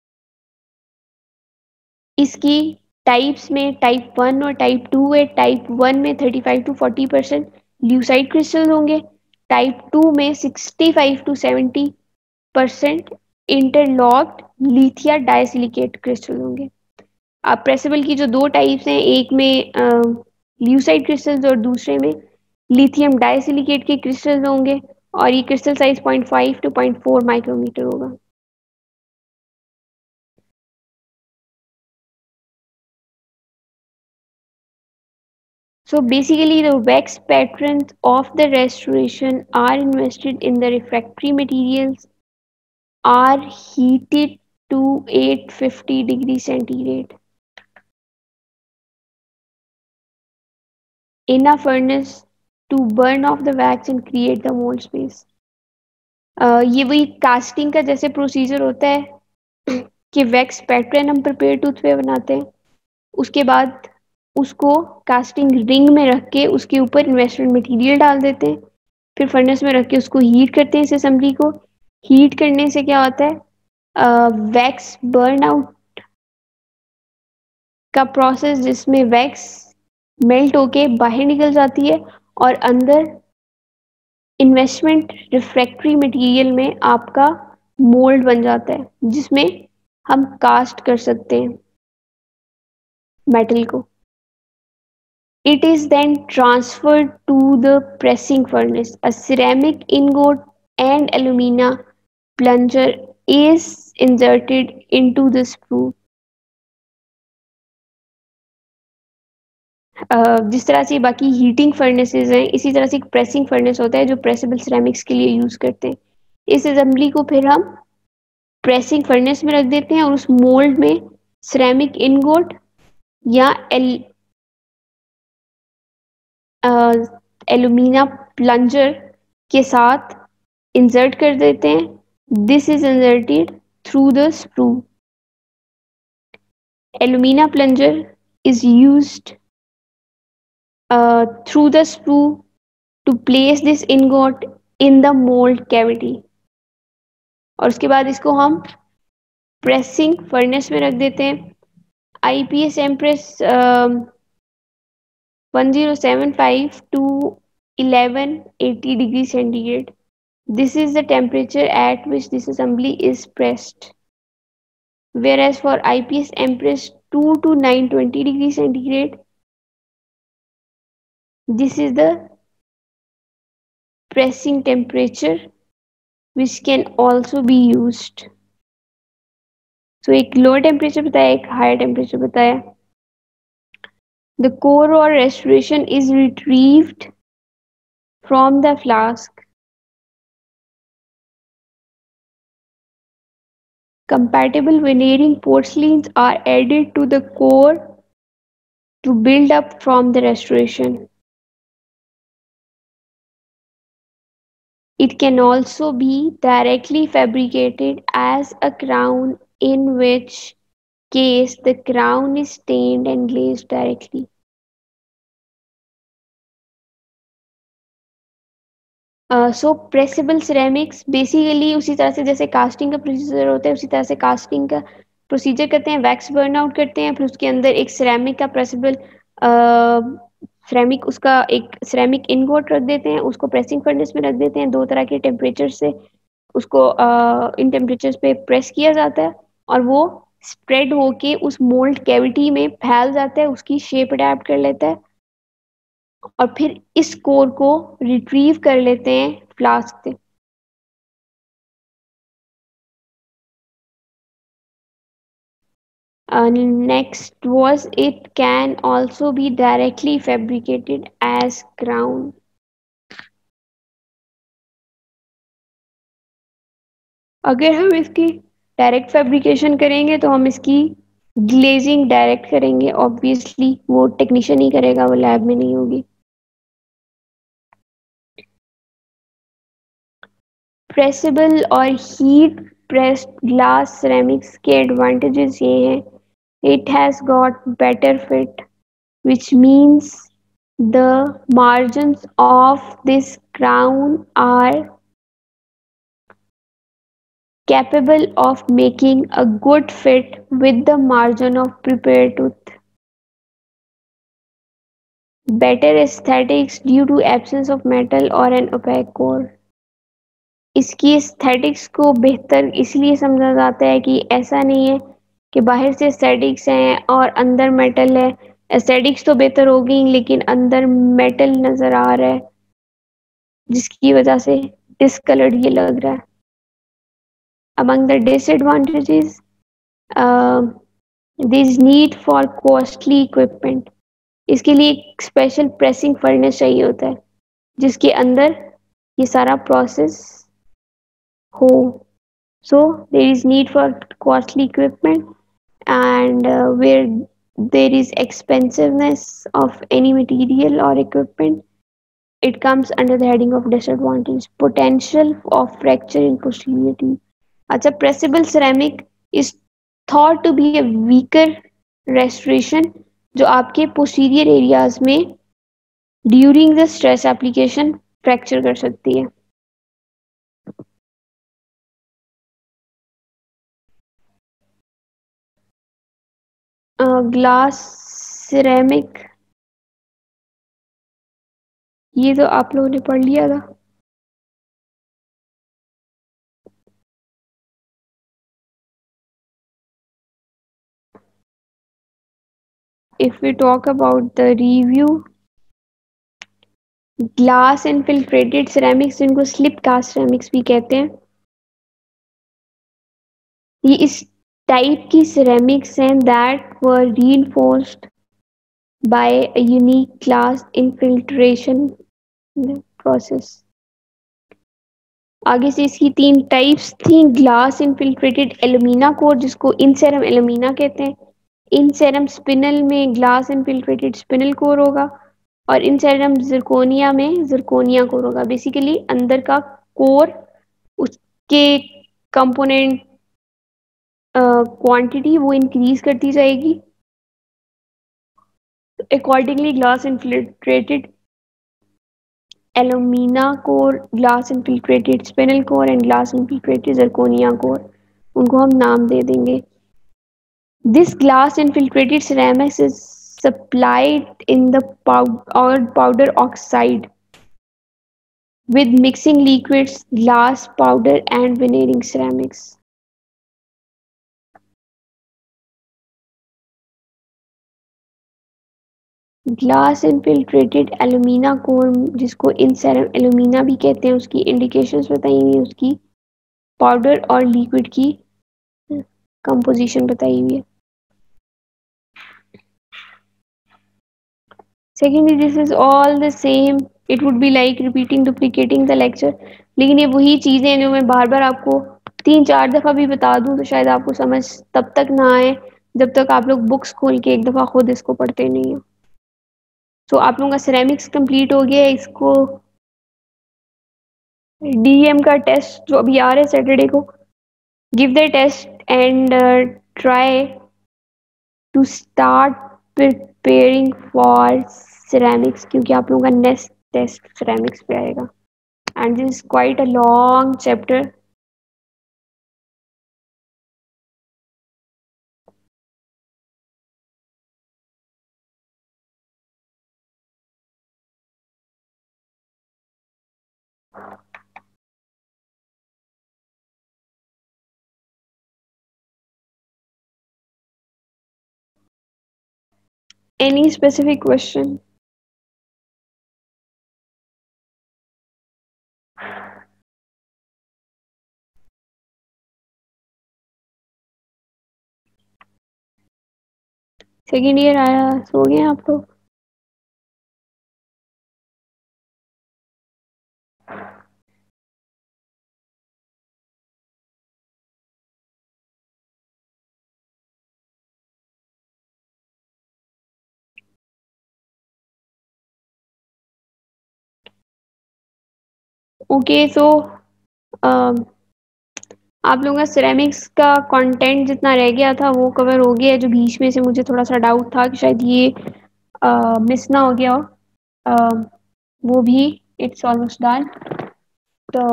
इसकी types में type 1 और type 2 है। Type 1 में 35 to 40% leucite crystal होंगे, type 2 में 65 to 70% interlocked lithium disilicate crystal होंगे। अब प्रेसेबल की जो दो टाइप्स हैं, एक में ल्यूसाइड क्रिस्टल्स और दूसरे में लिथियम डाइसिलिकेट के क्रिस्टल्स होंगे, और ये क्रिस्टल साइज 0.5 टू 0.4 माइक्रोमीटर होगा। So basically the wax patterns of the restoration are invested in the refractory materials, are heated to 850 degrees centigrade in a furnace to burn off the wax and create the mold space. ये वही casting का जैसे procedure होता है कि wax pattern हम prepare tooth पे बनाते हैं, उसके बाद उसको कास्टिंग रिंग में रख के उसके ऊपर इन्वेस्टमेंट मटेरियल डाल देते हैं, फिर फर्नेस में रख के उसको हीट करते हैं इस असेंबली को। हीट करने से क्या होता है, वैक्स बर्न आउट का प्रोसेस, जिसमें वैक्स मेल्ट होके बाहर निकल जाती है और अंदर इन्वेस्टमेंट रिफ्रैक्टरी मटेरियल में आपका मोल्ड बन जाता है, जिसमें हम कास्ट कर सकते हैं मेटल को। It is then transferred to the pressing furnace. A ceramic ingot and alumina plunger is inserted into the sprue. जिस तरह से बाकी हीटिंग फर्नेसेस हैं, इसी तरह से एक प्रेसिंग फर्नेस होता है जो प्रेसेबल सिरेमिक्स के लिए यूज करते हैं। इस असेंबली को फिर हम प्रेसिंग फर्नेस में रख देते हैं और उस मोल्ड में सिरेमिक इनगोट या एल्यूमिना प्लंजर के साथ इंसर्ट कर देते हैं। This is inserted through the sprue. Alumina plunger is used through the sprue to place this ingot in the mould cavity, और उसके बाद इसको हम प्रेसिंग फर्नेस में रख देते हैं। IPS Empress 1075 to 1180 degree centigrade. This is the temperature at which this assembly is pressed. Whereas for IPS Empress 2 to 920 degrees centigrade, this is the pressing temperature which can also be used. So एक lower temperature बताया, एक higher temperature बताया. The core or restoration is retrieved from the flask. Compatible veneering porcelains are added to the core to build up from the restoration. It can also be directly fabricated as a crown, in which case the crown is stained and glazed directly. So pressable ceramics basically उसी तरह से जैसे casting का procedure होता है, उसी तरह से कास्टिंग का प्रोसीजर करते हैं. वैक्स बर्न आउट करते हैं, फिर उसके अंदर एक सिरेमिक का प्रेसेबल सिरेमिक उसका एक सिरेमिक इनगोट रख देते हैं, उसको प्रेसिंग फर्नेस में रख देते हैं. दो तरह के टेम्परेचर से उसको इन टेम्परेचर्स पे प्रेस किया जाता है और वो स्प्रेड होके उस मोल्ड कैविटी में फैल जाता है, उसकी शेप अडेप्ट कर लेता है और फिर इस कोर को रिट्रीव कर लेते हैं फ्लास्क से. Next was it can also be directly fabricated as crown. अगर हम इसकी डायरेक्ट फैब्रिकेशन करेंगे तो हम इसकी ग्लेजिंग डायरेक्ट करेंगे. ऑब्वियसली वो टेक्नीशियन ही करेगा, वो लैब में नहीं होगी. प्रेसेबल और हीट प्रेस्ड ग्लास सिरेमिक्स के एडवांटेजेस ये हैं. It has got better fit, which means the margins of this crown are capable of making a good fit with the margin of prepared tooth. Better aesthetics due to absence of metal or an opaque core. इसकी aesthetics को बेहतर इसलिए समझा जाता है कि ऐसा नहीं है कि बाहर से एस्थेटिक्स हैं और अंदर मेटल है. एस्थेटिक्स तो बेहतर हो गई लेकिन अंदर मेटल नजर आ रहा है जिसकी वजह से डिसकलर्ड ये लग रहा है. Among the disadvantages, uh, there is need for costly equipment. इसके लिए एक स्पेशल प्रेसिंग फर्नेस चाहिए होता है जिसके अंदर ये सारा प्रोसेस हो. So there is need for costly equipment, and where there is expensiveness of any material or equipment, it comes under the heading of disadvantage. Potential of fracture in posterior teeth. अच्छा, pressable ceramic is thought to be a weaker restoration जो आपके posterior areas में during the stress application fracture कर सकती है. Glass ceramic ये तो आप लोगों ने पढ़ लिया था. If we talk about the review, glass infiltrated ceramics जिनको स्लिप कास्ट सिरेमिक्स भी कहते हैं, ये इस टाइप की सिरेमिक्स हैं that were reinforced by a unique glass infiltration process. आगे से इसकी तीन टाइप्स थी. ग्लास इनफिल्ट्रेटेड एल्यूमिना कोर जिसको इनसेरम एल्यूमिना कहते हैं. इनसेरम स्पिनल में ग्लास इनफिल्ट्रेटेड स्पिनल कोर होगा और इनसेरम जिरकोनिया में जिरकोनिया कोर होगा. बेसिकली अंदर का कोर उसके कंपोनेंट क्वांटिटी वो इंक्रीज करती जाएगी. Accordingly glass infiltrated alumina core, glass infiltrated spinal core and glass infiltrated zirconia core, उनको हम नाम दे देंगे. This glass infiltrated ceramics is supplied in the powder oxide. with mixing liquids, glass, powder, and veneering ceramics. Glass infiltrated alumina core, जिसको InCeram alumina भी कहते हैं, उसकी indications बताई हुई है, उसकी पाउडर और लिक्विड की कंपोजिशन बताई हुई है. Secondly, this is all the same. It would be like repeating, duplicating the lecture. लेकिन ये वही चीज़ें हैं जो मैं बार बार आपको 3-4 दफ़ा भी बता दूं तो शायद आपको समझ तब तक ना आए जब तक आप लोग बुक्स खोल के एक दफ़ा खुद इसको पढ़ते नहीं हो. तो आप लोगों का सिरेमिक्स कंप्लीट हो गया है. इसको डीएम का टेस्ट जो अभी आ रहा है सैटरडे को, give the test and try to start preparing for ceramics, क्योंकि आप लोगों का नेक्स्ट टेस्ट सिरेमिक्स पे आएगा. And this is quite a long chapter. Any specific question? Second year आया, सो गए आप लोग? ओके, सो आप लोगों का सिरेमिक्स का कंटेंट जितना रह गया था वो कवर हो गया है. जो बीच में से मुझे थोड़ा सा डाउट था कि शायद ये मिस ना हो गया हो, वो भी इट्स ऑलमोस्ट डन. तो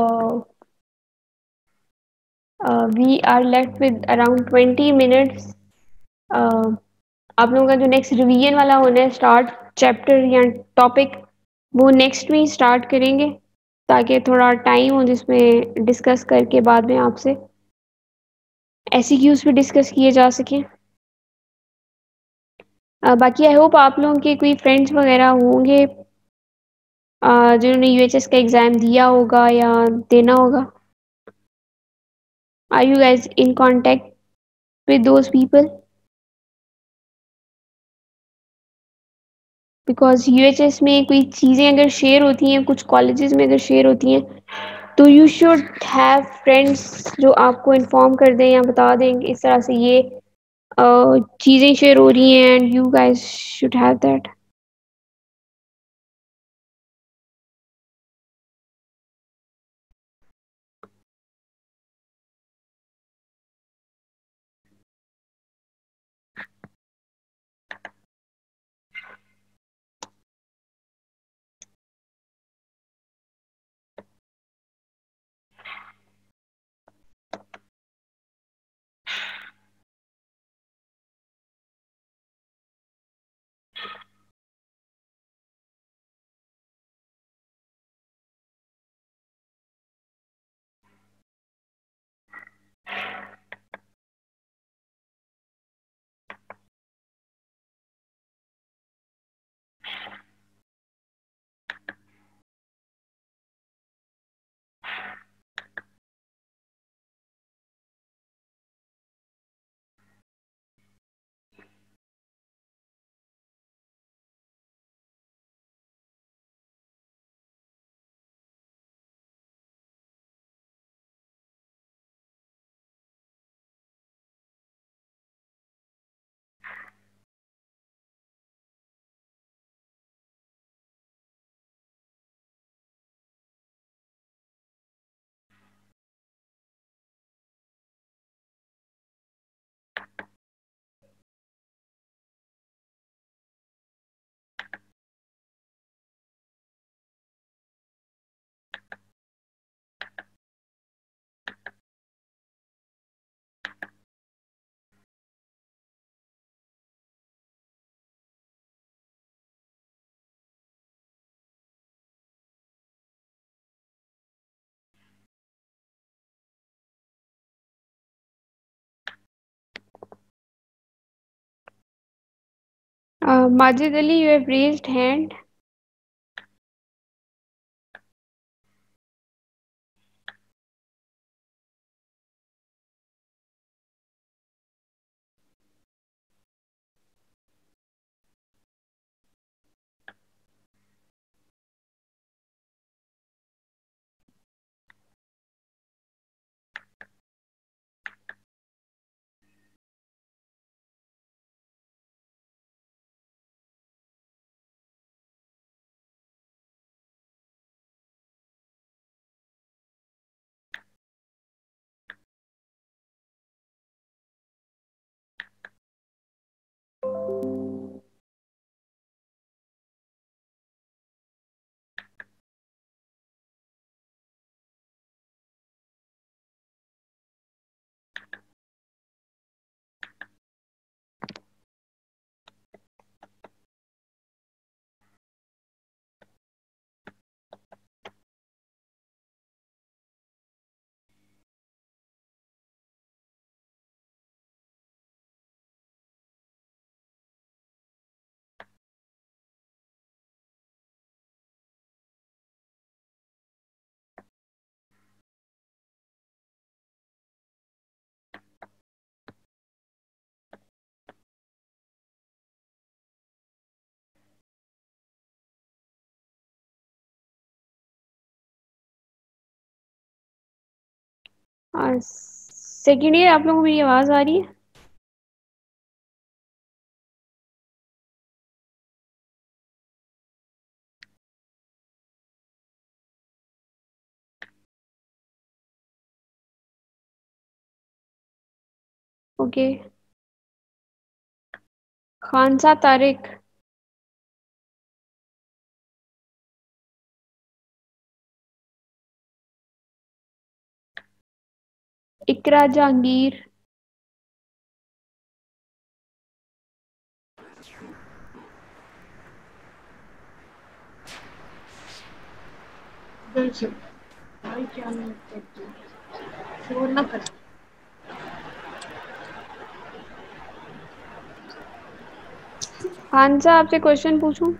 we are left with around 20 minutes. आप लोगों का जो नेक्स्ट रिवीजन वाला होना है स्टार्ट चैप्टर या टॉपिक, वो नेक्स्ट में ही स्टार्ट करेंगे ताकि थोड़ा टाइम हो जिसमें डिस्कस करके बाद में आपसे एसईक्यूज पे डिस्कस किए जा सकें. बाकी आई होप आप लोगों के कोई फ्रेंड्स वगैरह होंगे जिन्होंने यूएचएस का एग्ज़ाम दिया होगा या देना होगा. Are you guys in contact with those people? Because UHS में कोई चीज़ें अगर शेयर होती हैं, कुछ कॉलेजेस में अगर शेयर होती हैं, तो यू शुड हैव फ्रेंड्स जो आपको इन्फॉर्म कर दें या बता दें कि इस तरह से ये चीज़ें शेयर हो रही हैं and you guys should have that. Majid Ali, you have raised hand. Second year, आप लोगों को मेरी आवाज़ आ रही है? ओके। खानसा तारिक। इकरा जहांगीर। भाई क्या नहीं करती, शोर ना कर। खानसा, आपसे क्वेश्चन पूछूं?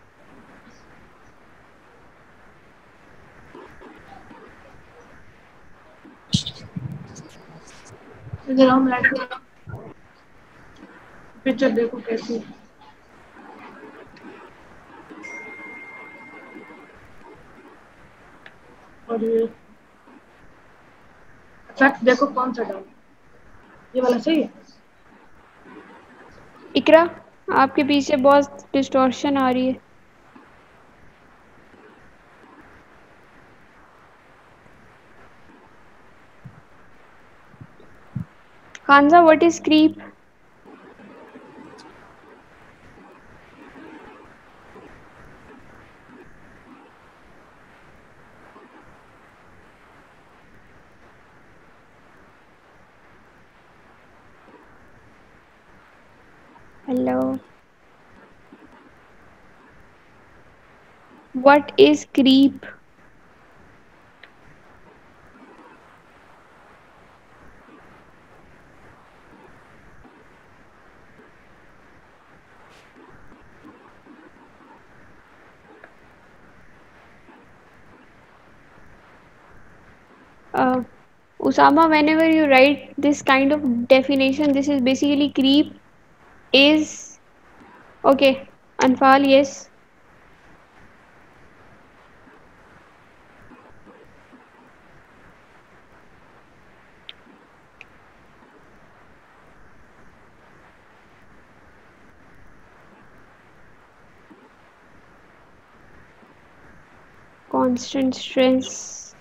इधर हम लाइट पिक्चर देखो कैसी है। और ये इफेक्ट देखो कौन सा डाल, ये वाला सही है। इकरा, आपके पीछे बहुत डिस्टॉर्शन आ रही है। Khansa, what is creep? Hello, what is creep? Usama, whenever you write this kind of definition, this is basically creep is okay. Anfal, yes. Constant stress.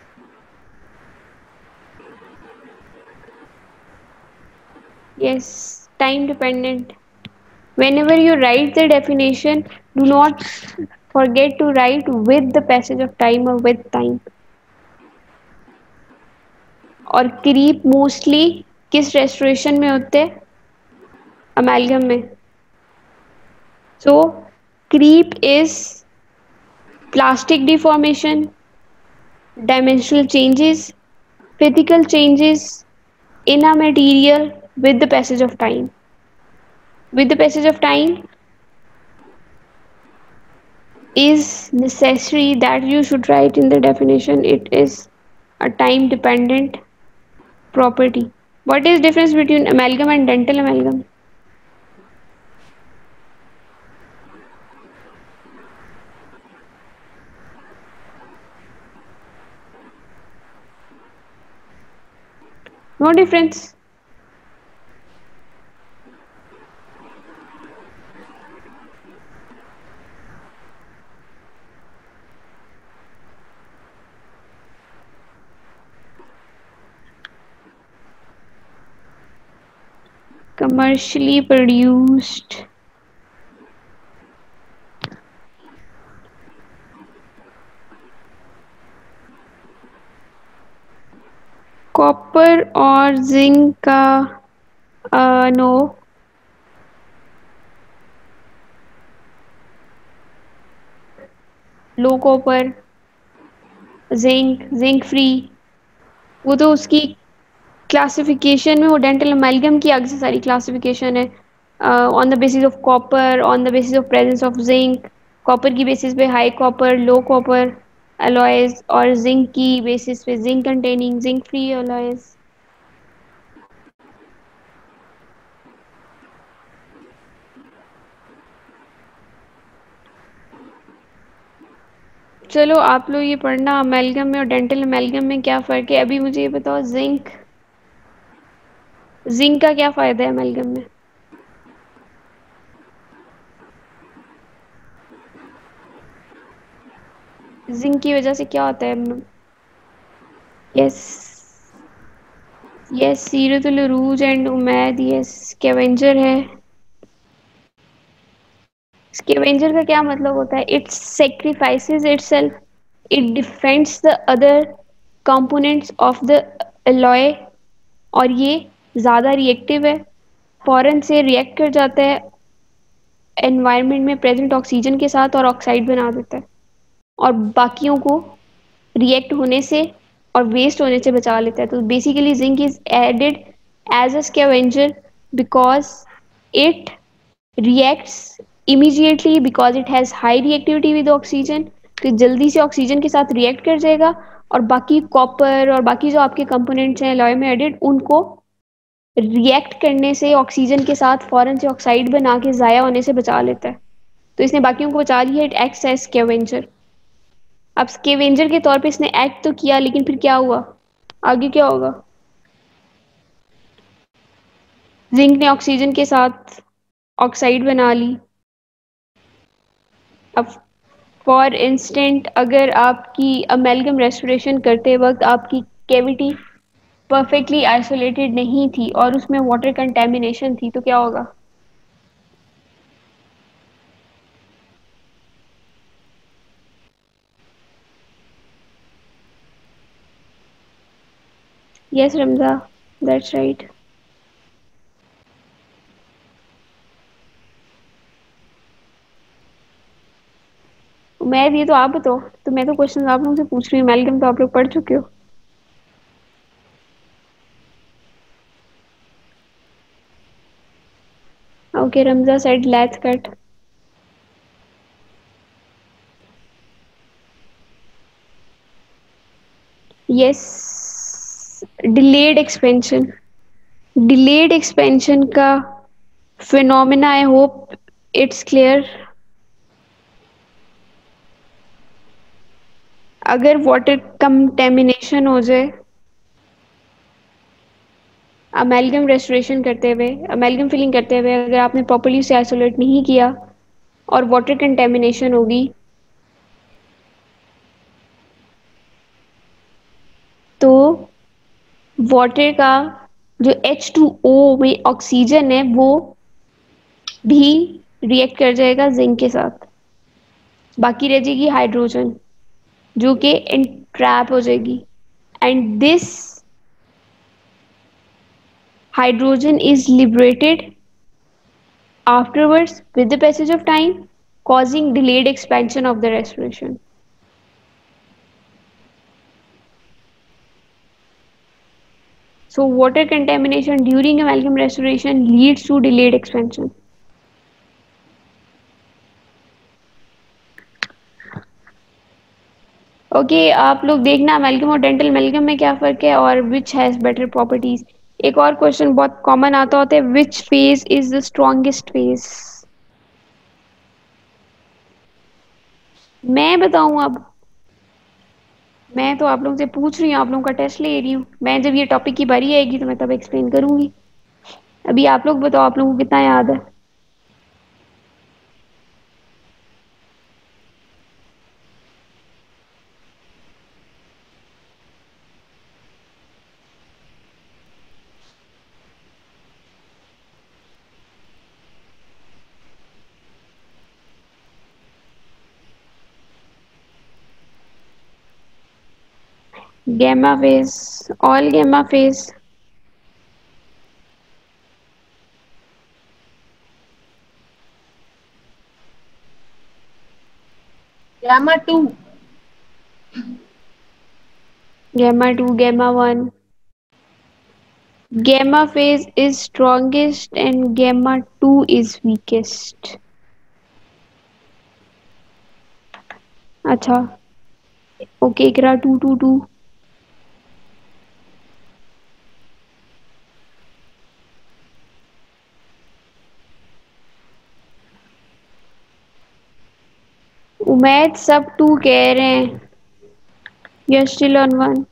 Yes, time dependent. Whenever you write the definition, do not forget to write with the passage of time or with time. और creep mostly किस restoration में होते हैं? Amalgam में. So creep is plastic deformation, dimensional changes, physical changes in a material with the passage of time. With the passage of time, is necessary that you should write in the definition. It is a time dependent property. What is difference between amalgam and dental amalgam? No difference. Commercially produced copper और zinc का no low copper zinc free वो तो उसकी classification में वो dental अमेल्गम की आगे से सारी क्लासिफिकेशन है on the basis of copper on the basis of presence of zinc copper की बेसिस पे high copper low copper alloys और जिंक की बेसिस पे zinc containing zinc free alloys चलो आप लोग ये पढ़ना अमेल्गम में और डेंटल अमेल्गम में क्या फ़र्क है अभी मुझे ये बताओ जिंक का क्या फ़ायदा है अमेल्गम में जिंक की वजह से क्या होता है yes yes Seeratul Urooj and Umaid yes scavenger है स्कैवेंजर का क्या मतलब होता है it sacrifices itself it defends the other components of the alloy और ये ज़्यादा रिएक्टिव है फौरन से रिएक्ट कर जाता है एनवायरनमेंट में प्रेजेंट ऑक्सीजन के साथ और ऑक्साइड बना देता है और बाकियों को रिएक्ट होने से और वेस्ट होने से बचा लेता है तो basically zinc is added as a scavenger because it reacts immediately because it has high reactivity with oxygen तो जल्दी से ऑक्सीजन के साथ रिएक्ट कर जाएगा और बाकी कॉपर और बाकी जो आपके कंपोनेंट्स हैं अलॉय में एडेड उनको रिएक्ट करने से ऑक्सीजन के साथ फौरन से ऑक्साइड बना के ज़ाया होने से बचा लेता है तो इसने बाकियों को बचा लिया इट एक्ट्स एज स्कैवेंजर अब स्कैवेंजर के तौर पे इसने एक्ट तो किया लेकिन फिर क्या हुआ आगे क्या होगा जिंक ने ऑक्सीजन के साथ ऑक्साइड बना ली अब फॉर इंस्टेंट अगर आपकी अमेल्गम रेस्टोरेशन करते वक्त आपकी कैविटी परफेक्टली आइसोलेटेड नहीं थी और उसमें वाटर कंटेमिनेशन थी तो क्या होगा यस रमजा दैट्स राइट मैं ये तो आप बताओ तो मैं तो क्वेश्चन आप लोगों से पूछ रही हूँ अमेल्गम तो आप लोग पढ़ चुके हो okay Ramza said let's cut yes delayed expansion का phenomena I hope it's clear अगर वाटर कंटेमिनेशन हो जाए अमेल्गम रेस्टोरेशन करते हुए अमेल्गम फिलिंग करते हुए अगर आपने प्रॉपर्ली उसे आइसोलेट नहीं किया और वाटर कंटेमिनेशन होगी तो वाटर का जो H2O में ऑक्सीजन है वो भी रिएक्ट कर जाएगा जिंक के साथ बाकी रह जाएगी हाइड्रोजन जो कि ट्रैप हो जाएगी and this hydrogen is liberated afterwards with the passage of time causing delayed expansion of the respiration so water contamination during amalgam restoration leads to delayed expansion okay, आप लोग देखना अमेल्गम और डेंटल अमेल्गम में क्या फ़र्क है और विच हैज़ बेटर प्रॉपर्टीज। एक और क्वेश्चन बहुत कॉमन आता होता है, which phase is the strongest phase. मैं बताऊं अब? मैं तो आप लोगों से पूछ रही हूँ, आप लोगों का टेस्ट ले रही हूँ। मैं जब ये टॉपिक की बारी आएगी तो मैं तब एक्सप्लेन करूंगी। अभी आप लोग बताओ, आप लोगों को कितना याद है? Gamma phase, all gamma phase. Gamma 2. Gamma two, gamma one. Gamma phase is strongest and gamma two is weakest. अच्छा, ओके, इकरा 222। उमैद सब टू कह रहे हैं। You still on one?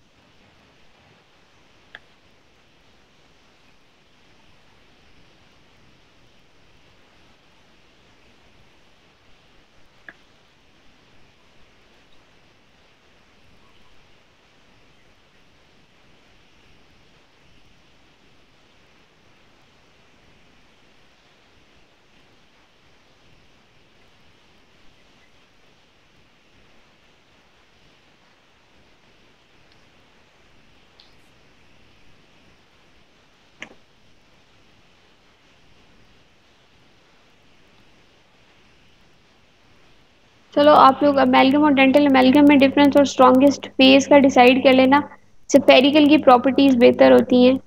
चलो, आप लोग अमेल्गम और डेंटल अमेल्गम में डिफरेंस और स्ट्रॉन्गेस्ट फेज का डिसाइड कर लेना। स्फेरिकल की प्रॉपर्टीज बेहतर होती हैं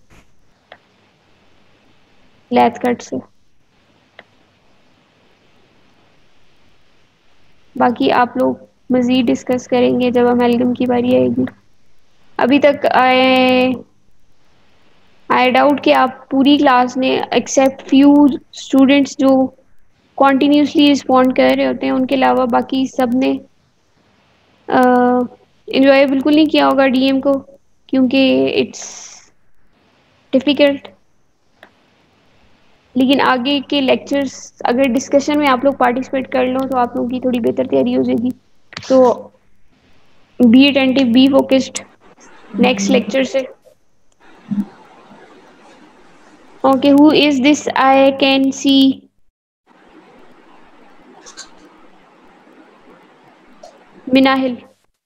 लैथ कट से। बाकी आप लोग मज़ीद डिस्कस करेंगे जब अमेल्गम की बारी आएगी। अभी तक आई डाउट कि आप पूरी क्लास ने, एक्सेप्ट फ्यू स्टूडेंट्स जो कॉन्टीन्यूसली रिस्पॉन्ड कर रहे होते हैं, उनके अलावा बाकी सब ने इंजॉय बिल्कुल नहीं किया होगा डीएम को, क्योंकि इट्स डिफ़िकल्ट। लेकिन आगे के लेक्चर्स अगर डिस्कशन में आप लोग पार्टिसिपेट कर लो तो आप लोगों की थोड़ी बेहतर तैयारी हो जाएगी। तो be attentive, be focused next lecture से। Okay, who is this? I can see Minahil.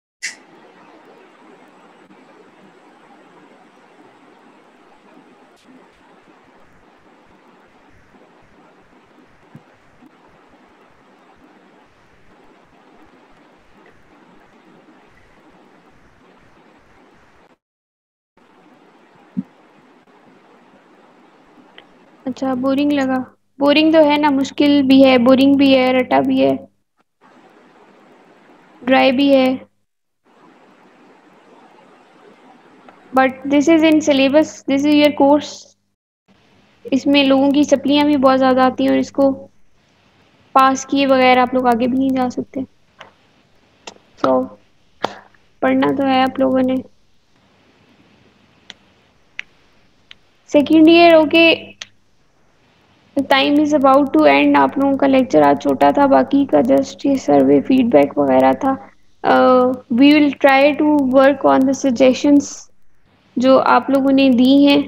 अच्छा, बोरिंग लगा? बोरिंग तो है ना, मुश्किल भी है, बोरिंग भी है, रटा भी है, ड्राई भी है। But this is in syllabus, this is your course. इसमें लोगों की सप्लियां भी बहुत ज़्यादा आती हैं और इसको पास किए बगैर आप लोग आगे भी नहीं जा सकते। सो पढ़ना तो है आप लोगों ने। Second year, okay, time is about to end. आप लोगों का लेक्चर आज छोटा था, बाकी का जस्ट ये सर्वे फीडबैक वगैरह था। We will try to work on the suggestions जो आप लोगों ने दी हैं,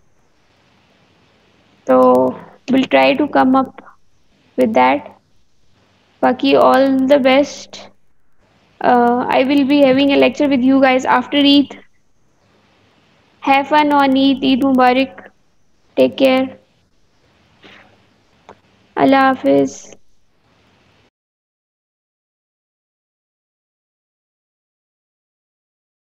तो will try to come up with that. Baki, all the best. I will be having a lecture with you guys after Eid. Have fun on Eid. Eid Mubarak. Take care. Allah Hafiz.